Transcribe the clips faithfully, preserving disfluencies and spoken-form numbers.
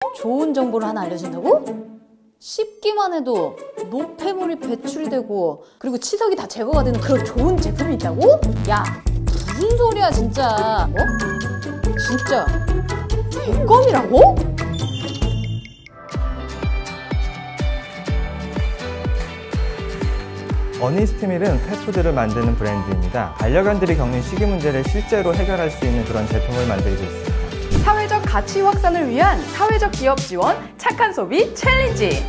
좋은 정보를 하나 알려준다고? 씹기만 해도 노폐물이 배출이 되고 그리고 치석이 다 제거가 되는 그런 좋은 제품이 있다고? 야, 무슨 소리야 진짜. 뭐? 진짜 백검이라고? 어니스트밀은 펫푸드를 만드는 브랜드입니다. 반려견들이 겪는 식이 문제를 실제로 해결할 수 있는 그런 제품을 만들고 있습니다. 사회적 가치 확산을 위한 사회적 기업 지원 착한 소비 챌린지.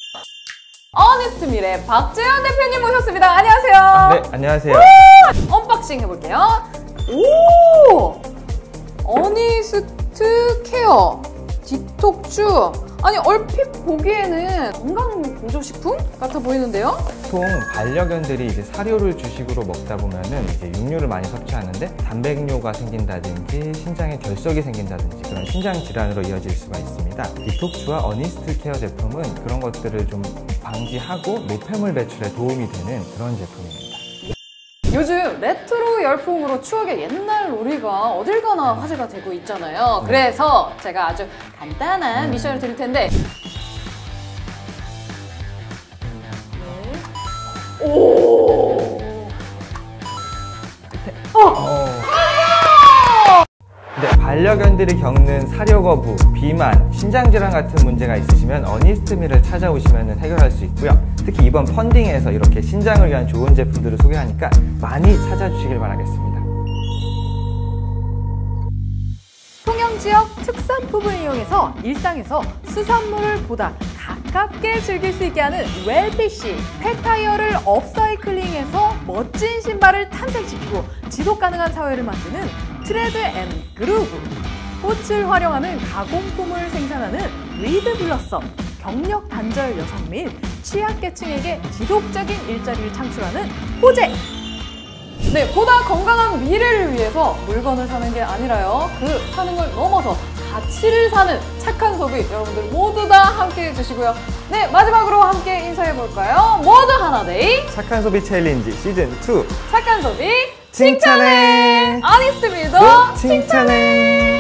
어니스트밀의 박재현 대표님 모셨습니다. 안녕하세요. 아, 네, 안녕하세요. 우! 언박싱 해볼게요. 오! 어니스트 케어 디톡스. 아니 얼핏 보기에는 건강 보조식품 같아 보이는데요? 보통 반려견들이 이제 사료를 주식으로 먹다 보면은 이제 육류를 많이 섭취하는데 단백뇨가 생긴다든지 신장에 결석이 생긴다든지 그런 신장 질환으로 이어질 수가 있습니다. 디톡스와 어니스트 케어 제품은 그런 것들을 좀 방지하고 노폐물 배출에 도움이 되는 그런 제품입니다. 요즘 레트로 열풍으로 추억의 옛날 놀이가 어딜 가나 화제가 되고 있잖아요. 그래서 제가 아주 간단한 미션을 드릴 텐데. 네. 오! 어. 네, 반려견들이 겪는 사료 거부, 비만, 신장질환 같은 문제가 있으시면 어니스트밀을 찾아오시면 해결할 수 있고요. 특히 이번 펀딩에서 이렇게 신장을 위한 좋은 제품들을 소개하니까 많이 찾아주시길 바라겠습니다. 통영지역 특산품을 이용해서 일상에서 수산물을 보다 가깝게 즐길 수 있게 하는 웰피쉬. 펫타이어를 업사이클링해서 멋진 신발을 탄생시키고 지속가능한 사회를 만드는 트레드 앤 그루브. 꽃을 활용하는 가공품을 생산하는 리드 블러썸. 경력 단절 여성 및 취약계층에게 지속적인 일자리를 창출하는 호재. 네, 보다 건강한 미래를 위해서 물건을 사는 게 아니라요. 그 사는 걸 넘어서 가치를 사는 착한 소비 여러분들 모두 다 함께 해주시고요. 네, 마지막으로 함께 인사해볼까요? 모두 하나데이 착한 소비 챌린지 시즌 투 착한 소비 칭찬해! 어니스트밀도 칭찬해!